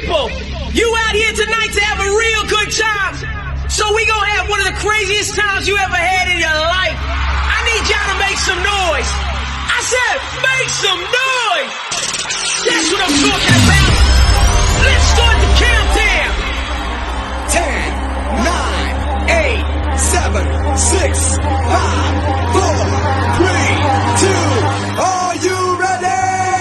people, you out here tonight to have a real good time. So we gonna have one of the craziest times you ever had in your life. I need y'all to make some noise. I said, make some noise. That's what I'm talking about. Let's start the countdown. 10, 9, 8, 7, 6, 5, 4, 3, 2. Are you ready?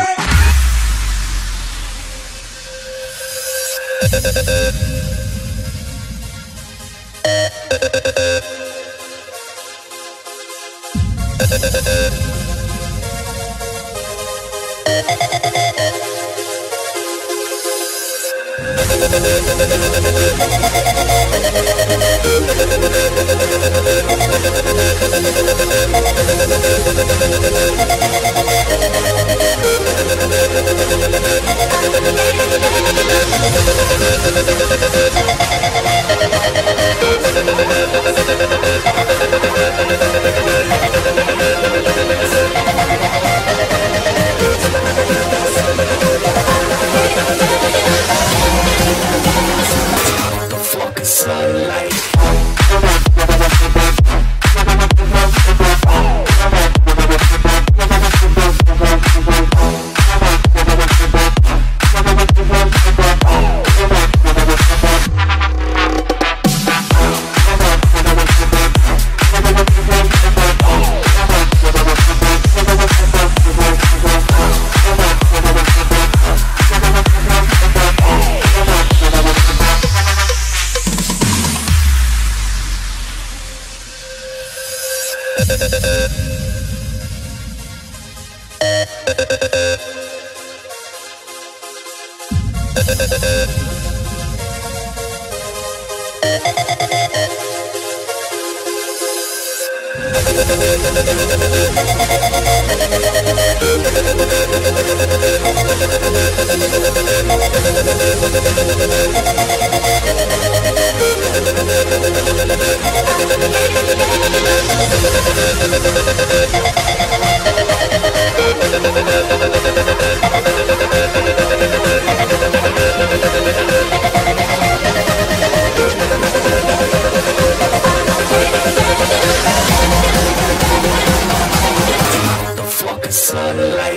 The fucking sunlight. The fucking sunlight.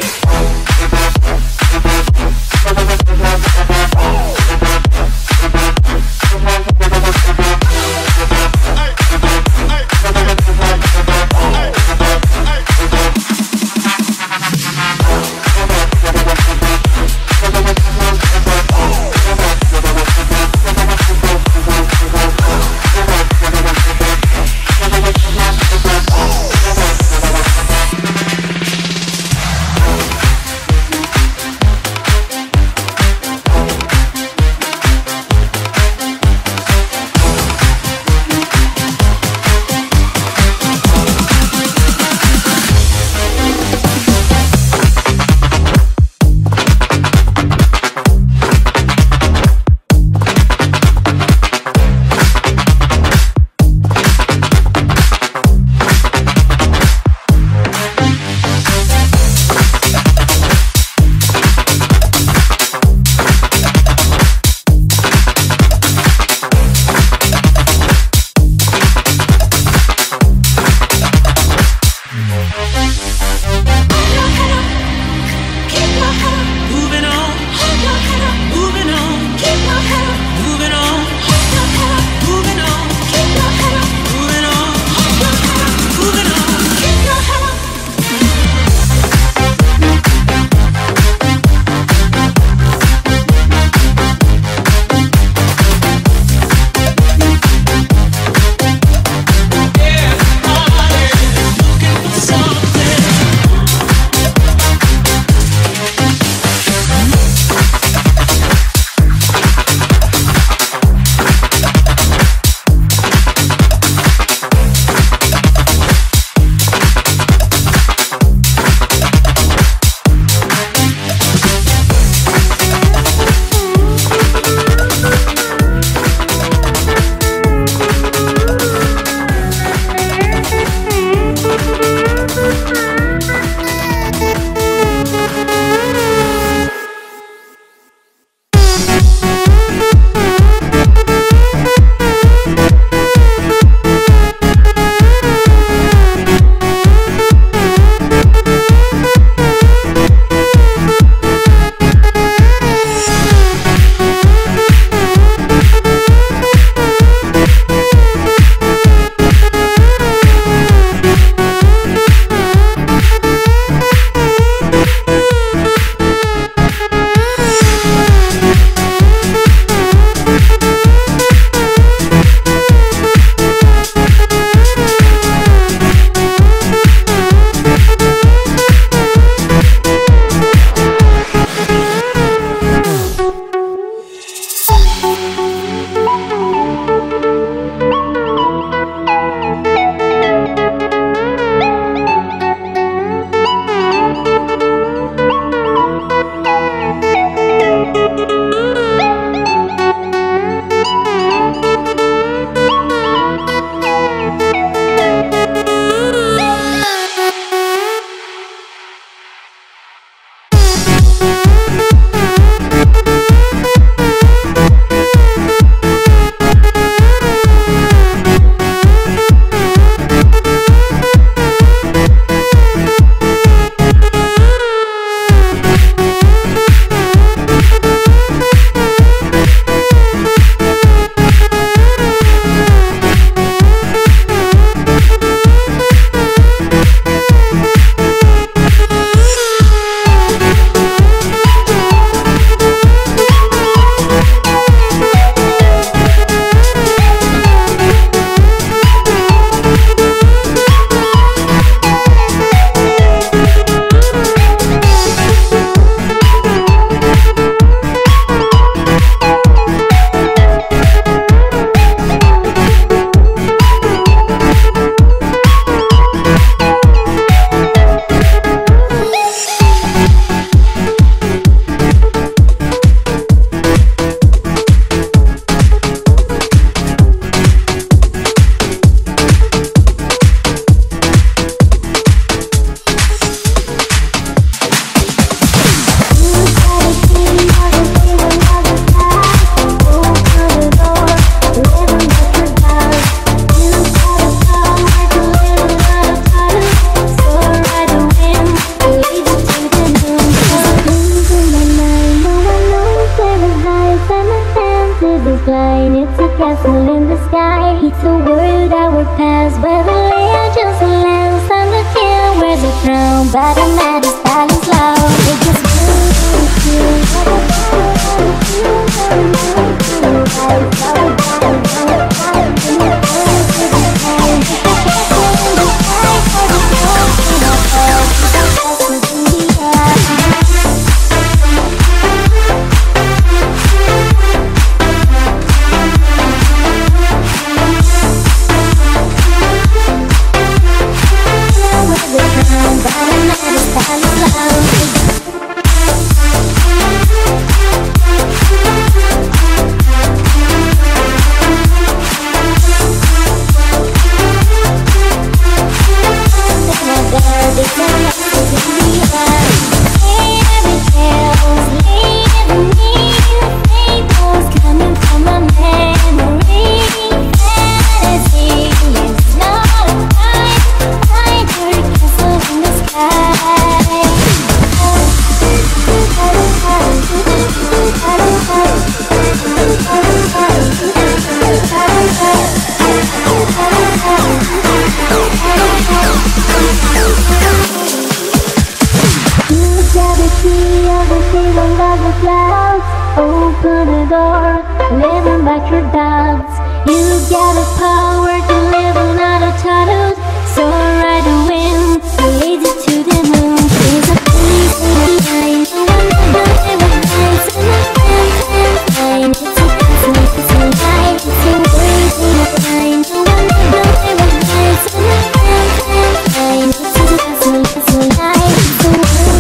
is this blind? It's a castle in the sky. It's a world that we're past, where the legends and lands and the king wears a crown. But the night is silence loud. It just open the door, living back your doubts. You got the power to live another childhood. So ride the wind, lead it to the moon. There's a place in the night, no one ever hides. And I can't find. It's a castle, it's a light, it's a place in the night, no one ever hides. And I can't find. It's a castle, it's a light, it's a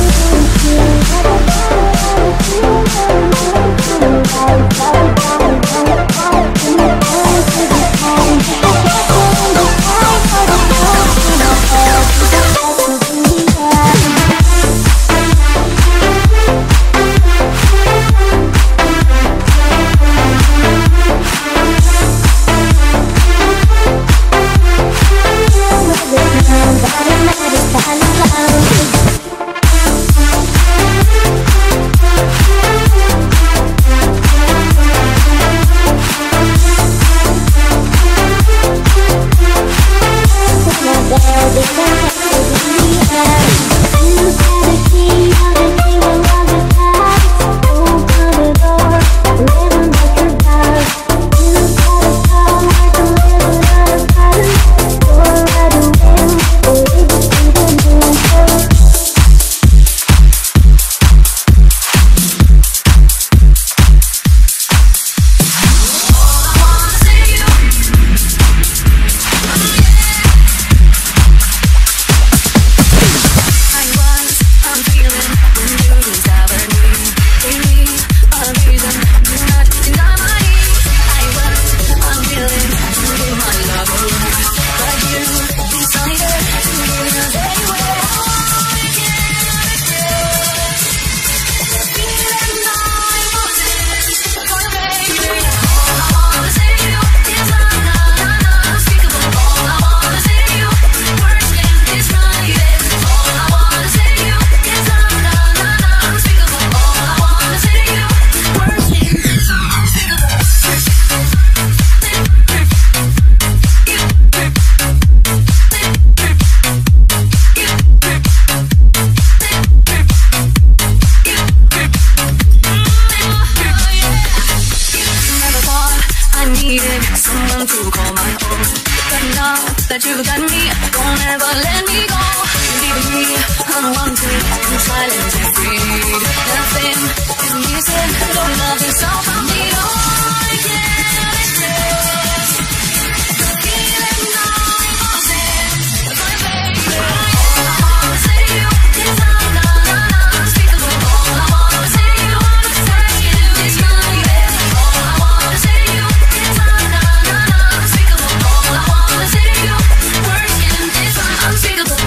that you got me, don't ever let me go. Leave me unwanted, I'm silent and free. Nothing is missing, your love is all I need. Oh, I can't express the feeling I'm losing. My baby, all I wanna say to you is unspeakable. All I wanna say to you is my bed. All I wanna say to you is unspeakable. All I wanna say to you, words can't define unspeakable.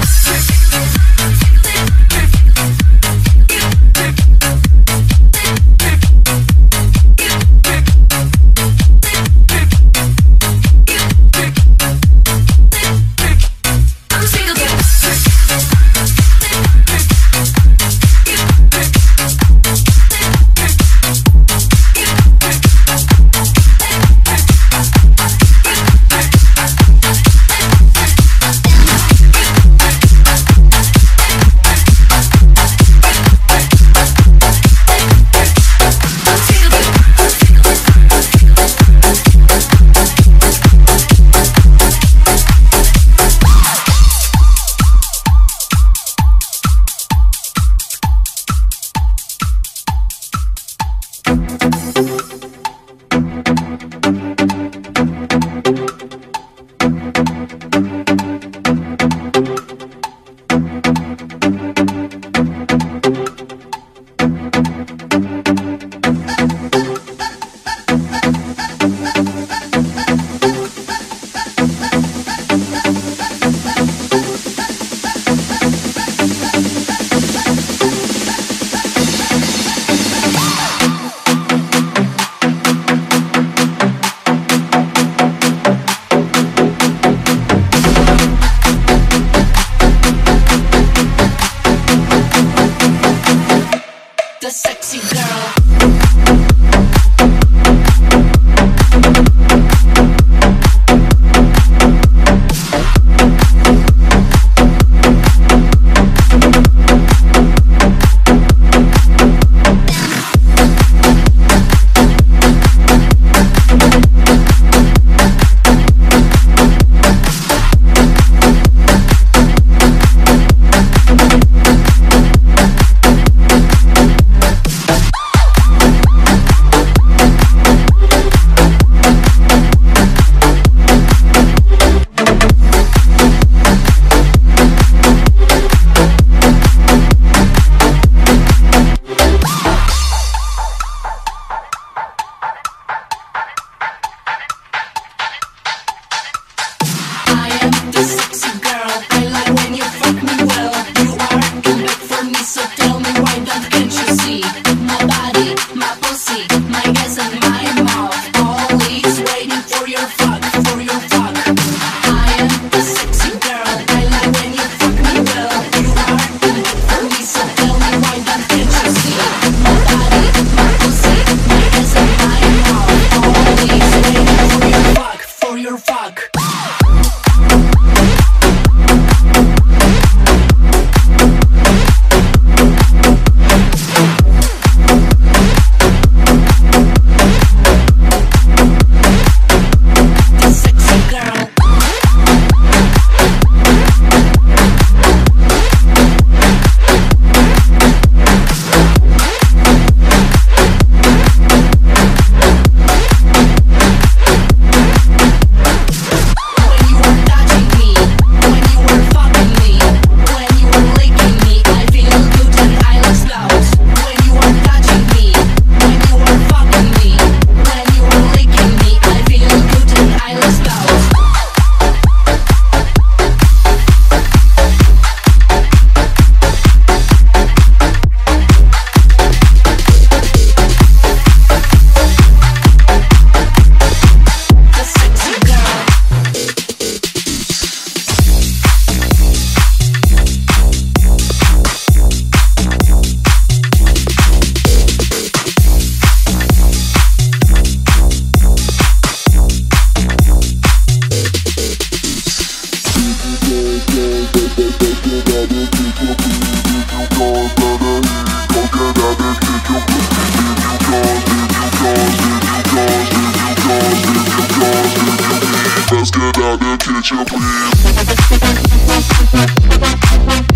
get out and catch your breath.